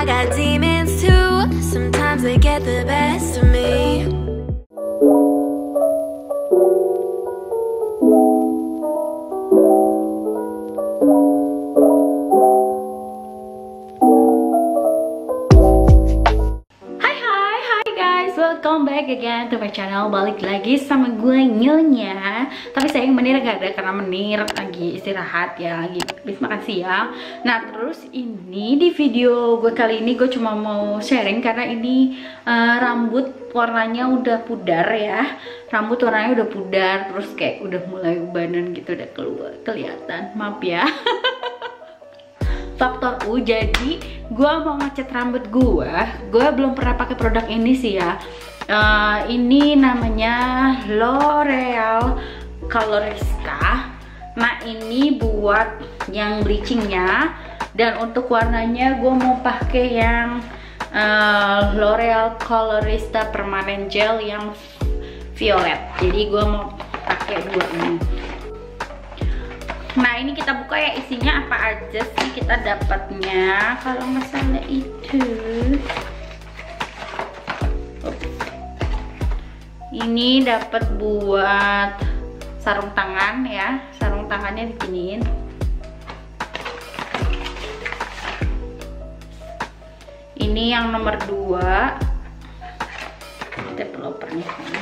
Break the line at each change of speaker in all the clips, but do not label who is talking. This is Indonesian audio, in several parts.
got demons too, sometimes they get the best of me.
Welcome back again to my channel. Balik lagi sama gue Nyonya. Tapi sayang Menir gak ada karena Menir lagi istirahat ya, lagi habis makan siang. Nah terus ini di video gue kali ini gue cuma mau sharing karena ini rambut warnanya udah pudar ya. Rambut warnanya udah pudar, terus kayak udah mulai ubanan gitu, udah keluar kelihatan. Maaf ya. Faktor U, jadi gue mau ngecat rambut gue belum pernah pakai produk ini sih ya. Ini namanya L'Oreal Colorista. Nah ini buat yang bleachingnya, dan untuk warnanya gue mau pakai yang L'Oreal Colorista Permanent Gel yang violet. Jadi gue mau pakai dua ini. Nah ini kita buka ya, isinya apa aja sih kita dapatnya. Kalau nggak salah itu ini dapat buat sarung tangan ya, sarung tangannya diginiin. Ini yang nomor 2 developernya.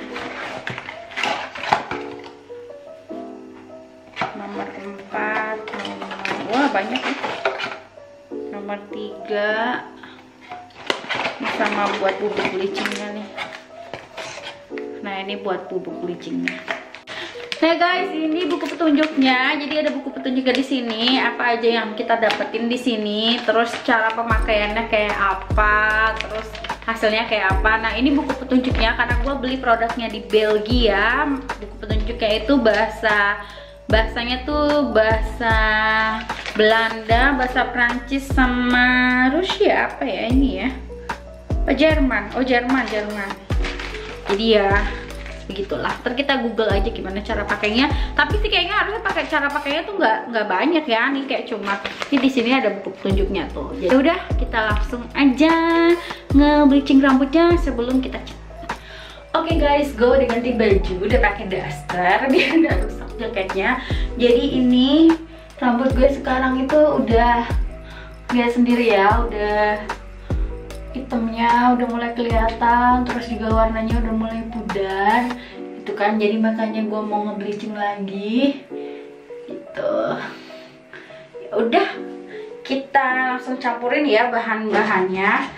Nomor 4, wah banyak ya. Nomor 3 ini sama buat bubuk bleachingnya nih. Nah ini buat bubuk bleachingnya. Nah guys, ini buku petunjuknya. Jadi ada buku petunjuknya di sini, apa aja yang kita dapetin di sini, terus cara pemakaiannya kayak apa, terus hasilnya kayak apa. Nah ini buku petunjuknya karena gue beli produknya di Belgia. Buku petunjuknya itu bahasanya tuh bahasa Belanda, bahasa Prancis sama Rusia, apa ya ini ya? Apa Jerman? Oh Jerman. Jadi ya begitulah. Ntar kita Google aja gimana cara pakainya. Tapi sih kayaknya harusnya cara pakainya tuh nggak banyak ya. Nih kayak cuma ini di sini ada buku petunjuknya tuh. Jadi udah kita langsung aja nge-bleaching rambutnya sebelum kita cat. Oke guys, gue udah ganti baju, udah pakai daster biar nggak rusak jaketnya. Jadi ini rambut gue sekarang itu udah lihat sendiri ya, udah hitamnya udah mulai kelihatan, terus juga warnanya udah mulai pudar gitu kan. Jadi makanya gue mau nge-bleaching lagi gitu. Ya udah, kita langsung campurin ya bahan-bahannya.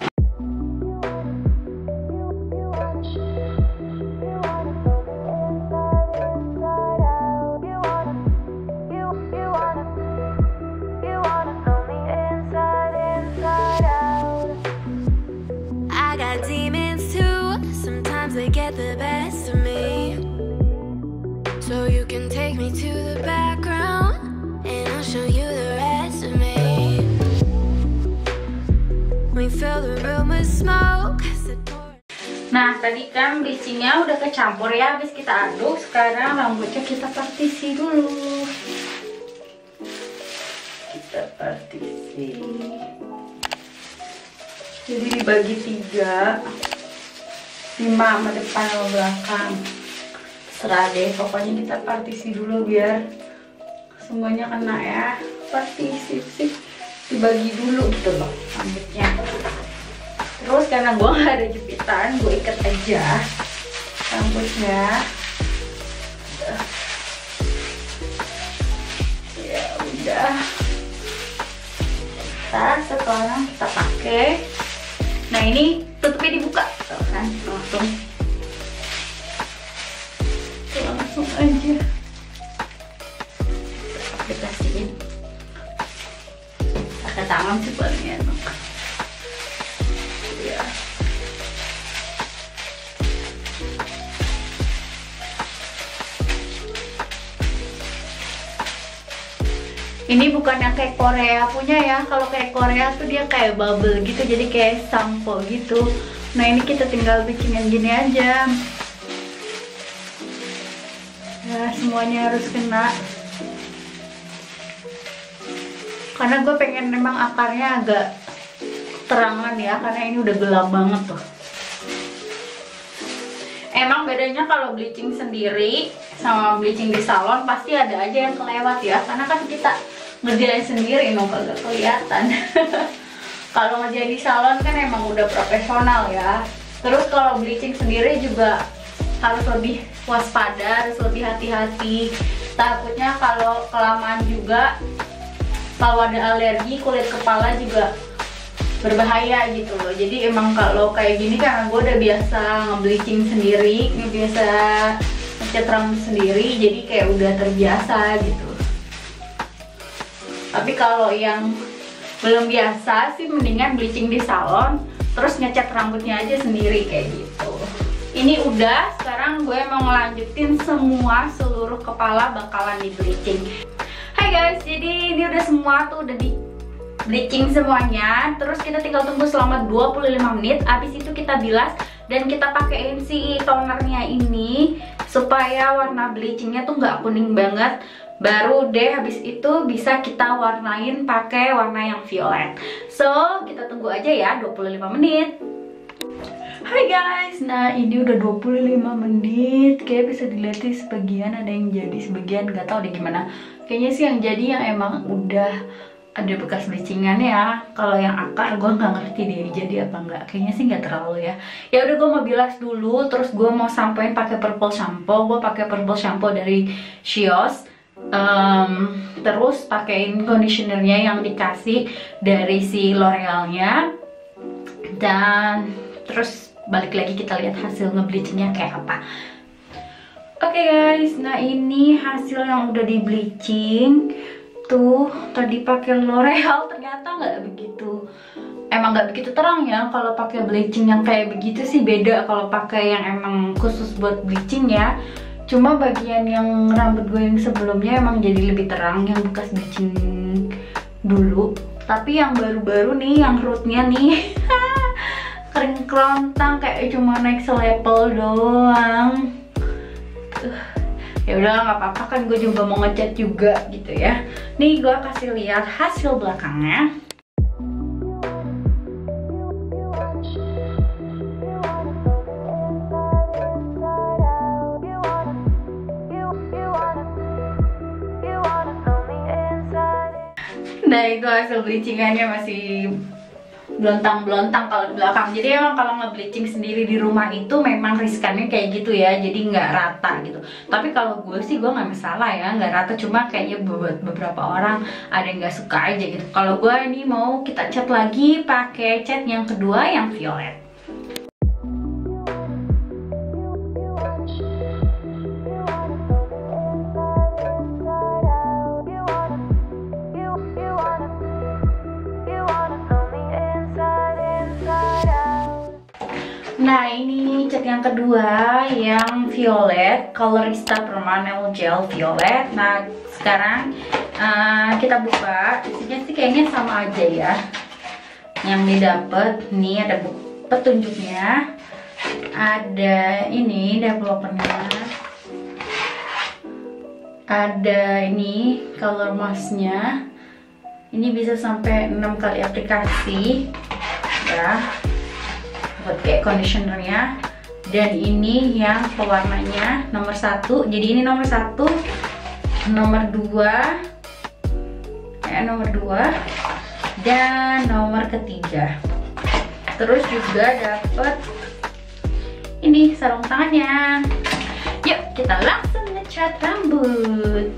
Get the best of me, so you can take me to the background and I'll show you the rest of me. We fill the room with smoke.
Nah tadi kan bleachingnya udah kecampur ya, habis kita aduk. Sekarang rambutnya kita partisi dulu. Kita partisi, jadi dibagi 3, 5 sama depan sama belakang. Serah deh, pokoknya kita partisi dulu biar semuanya kena ya. Partisi sih dibagi dulu gitu loh rambutnya. Terus karena gue gak ada jepitan, gue ikat aja rambutnya. Ya udah, sekarang kita pakai. Nah ini tutupnya dibuka, tuh kan, langsung aja aplikasiin. Pakai tangan sih paling enak ya. Ini bukan yang kayak Korea punya ya. Kalau kayak Korea tuh dia kayak bubble gitu, jadi kayak sampo gitu. Nah ini kita tinggal bikin yang gini aja. Nah semuanya harus kena. Karena gue pengen memang akarnya agak terangan ya, karena ini udah gelap banget tuh. Emang bedanya kalau bleaching sendiri sama bleaching di salon pasti ada aja yang kelewat ya, karena kan kita ngerjain sendiri emang kagak kelihatan. Kalau ngerjain di salon kan emang udah profesional ya. Terus kalau bleaching sendiri juga harus lebih waspada, harus lebih hati-hati. Takutnya kalau kelamaan juga, kalau ada alergi kulit kepala juga berbahaya gitu loh. Jadi emang kalau kayak gini karena gue udah biasa nge-bleaching sendiri, biasa ngecat rambut sendiri, jadi kayak udah terbiasa gitu. Tapi kalau yang belum biasa sih mendingan bleaching di salon, terus ngecat rambutnya aja sendiri kayak gitu. Ini udah, sekarang gue mau ngelanjutin seluruh kepala bakalan di bleaching. Hai guys, jadi ini udah semua tuh udah di bleaching semuanya. Terus kita tinggal tunggu selama 25 menit. Habis itu kita bilas dan kita pakein si tonernya ini supaya warna bleachingnya tuh nggak kuning banget. Baru deh habis itu bisa kita warnain pakai warna yang violet. So kita tunggu aja ya 25 menit. Hai guys, nah ini udah 25 menit. Kayak bisa dilihat sih sebagian ada yang jadi, sebagian nggak tahu deh gimana. Kayaknya sih yang jadi yang emang udah ada bekas bleachingan ya. Kalau yang akar gue nggak ngerti deh jadi apa enggak. Kayaknya sih nggak terlalu ya. Ya udah gue mau bilas dulu, terus gue mau sampein pakai purple shampoo. Gue pakai purple shampoo dari Shios. Terus pakein conditionernya yang dikasih dari si L'Orealnya. Dan terus balik lagi kita lihat hasil nge-bleachingnya kayak apa. Oke guys, nah ini hasil yang udah di bleaching. Tuh tadi pakai L'Oreal ternyata nggak begitu, emang nggak begitu terang ya. Kalau pakai bleaching yang kayak begitu sih beda kalau pakai yang emang khusus buat bleaching ya. Cuma bagian yang rambut gue yang sebelumnya emang jadi lebih terang, yang bekas bleaching dulu. Tapi yang baru-baru nih, yang rootnya nih kering kerontang kayak cuma naik selevel doang. Ya udah nggak apa-apa kan, gue juga mau ngecat juga gitu ya. Nih gue kasih lihat hasil belakangnya. Nah itu hasil bleachingannya masih belontang-belontang kalau di belakang. Jadi emang kalau nge-bleaching sendiri di rumah itu memang riskannya kayak gitu ya, jadi nggak rata gitu. Tapi kalau gue sih gue nggak masalah ya, nggak rata, cuma kayaknya buat beberapa orang ada yang nggak suka aja gitu. Kalau gue ini mau kita cat lagi pakai cat yang kedua yang violet. Nah ini cat yang kedua yang violet, Colorista Permanent Gel Violet. Nah sekarang kita buka, isinya sih kayaknya sama aja ya. Yang didapet nih ada petunjuknya, ada ini developernya, ada ini color masknya. Ini bisa sampai 6 kali aplikasi ya, buat kayak conditionernya. Dan ini yang pewarnanya nomor 1. Jadi ini nomor 1, nomor 2 nomor 2 dan nomor ketiga. Terus juga dapat ini sarung tangannya. Yuk kita langsung ngecat rambut.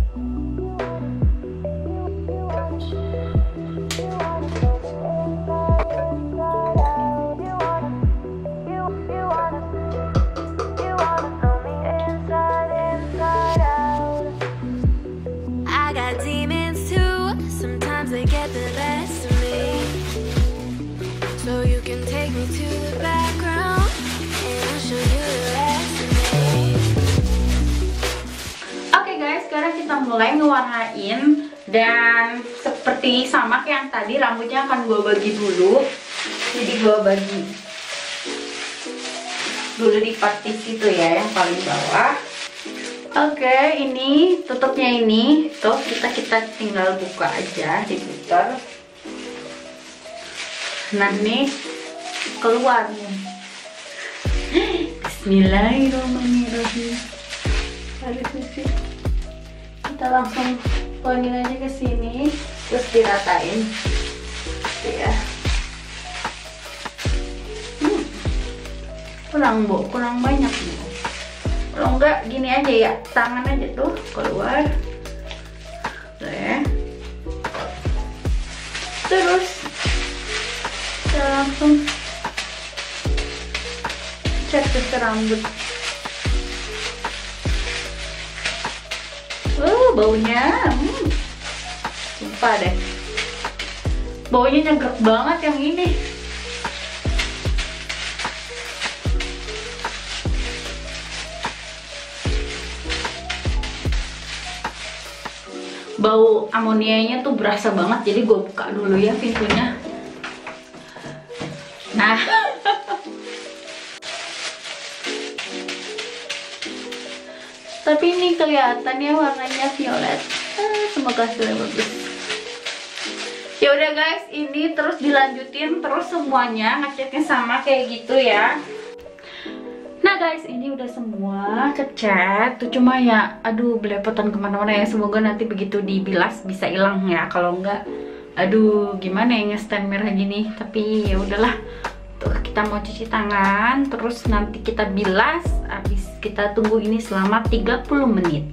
Kita mulai ngewarnain, dan seperti sama kayak yang tadi rambutnya akan gue bagi dulu. Jadi gue bagi dulu di partis itu ya, yang paling bawah. Oke, ini tutupnya ini tuh kita tinggal buka aja, diputar. Nah nih keluar nih. Bismillahirrahmanirrahim. Aduh sih. Kita langsung tuangin aja ke sini, terus diratain. Ya. Kurang banyak nih. Kalau enggak gini aja ya, tangan aja tuh keluar. Oke. Terus kita langsung cat ke rambut. Baunya sumpah deh, baunya nyegrek banget yang ini. Bau amonianya tuh berasa banget, jadi gue buka dulu ya pintunya. Nah tapi ini kelihatannya warnanya violet. Semoga hasilnya bagus. Ya udah guys, ini terus dilanjutin terus semuanya ngecatnya sama kayak gitu ya. Nah guys, ini udah semua kecat tuh, cuma ya aduh belepotan kemana-mana ya. Semoga nanti begitu dibilas bisa hilang ya, kalau enggak aduh gimana ya nge-stand merah gini. Tapi ya udahlah, tuh kita mau cuci tangan terus nanti kita bilas. Habis kita tunggu ini selama 30 menit.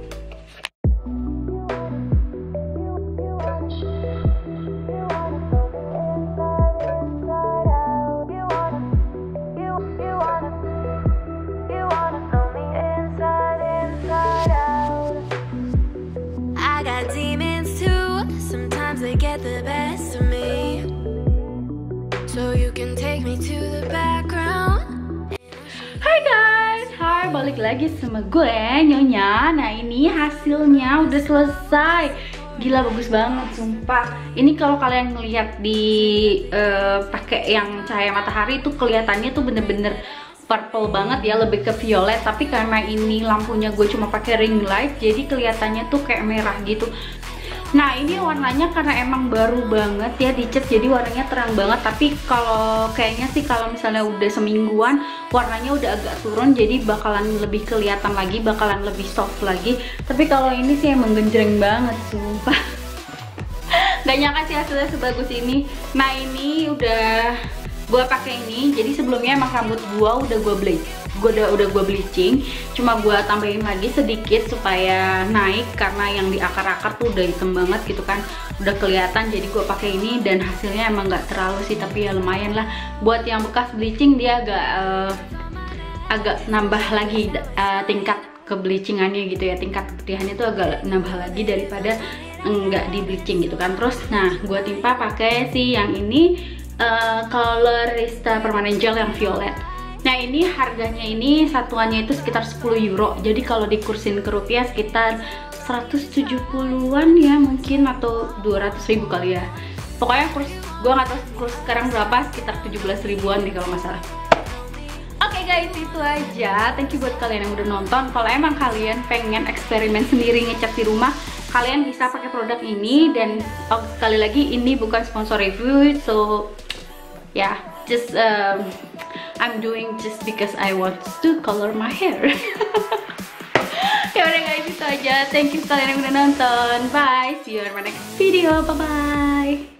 Get the best of me, so you can take me to the background.
Hai guys, hai, balik lagi sama gue Nyonya. Nah ini hasilnya udah selesai. Gila bagus banget sumpah. Ini kalau kalian ngelihat di pakai yang cahaya matahari itu kelihatannya tuh bener-bener purple banget ya, lebih ke violet. Tapi karena ini lampunya gue cuma pakai ring light, jadi kelihatannya tuh kayak merah gitu. Nah ini warnanya karena emang baru banget ya dicat, jadi warnanya terang banget. Tapi kalau kayaknya sih kalau misalnya udah semingguan warnanya udah agak turun, jadi bakalan lebih kelihatan lagi, bakalan lebih soft lagi. Tapi kalau ini sih emang genjreng banget sumpah. Gak nyangka sih hasilnya sebagus ini. Nah ini udah gue pakai ini, jadi sebelumnya emang rambut gue udah gue bleaching, cuma gue tambahin lagi sedikit supaya naik karena yang di akar-akar tuh udah hitam banget gitu kan, udah kelihatan. Jadi gue pakai ini dan hasilnya emang nggak terlalu sih, tapi ya lumayan lah. Buat yang bekas bleaching dia agak nambah lagi tingkat ke bleachingannya gitu ya, tingkat keputihannya tuh agak nambah lagi daripada enggak di bleaching gitu kan. Terus nah gue timpa pakai si yang ini Colorista Permanent Gel yang violet. Nah ini harganya ini satuannya itu sekitar 10 euro. Jadi kalau dikursin ke rupiah sekitar 170-an ya mungkin, atau 200.000 kali ya. Pokoknya kurs, gue nggak tahu kurs sekarang berapa, sekitar 17 ribuan nih kalau nggak salah. Oke guys, itu aja. Thank you buat kalian yang udah nonton. Kalau emang kalian pengen eksperimen sendiri ngecat di rumah, kalian bisa pakai produk ini. Dan sekali lagi ini bukan sponsor review, so yeah, just I'm doing just because I want to color my hair. Ya udah guys, itu aja. Thank you kalian yang udah nonton. Bye, see you in my next video. Bye bye.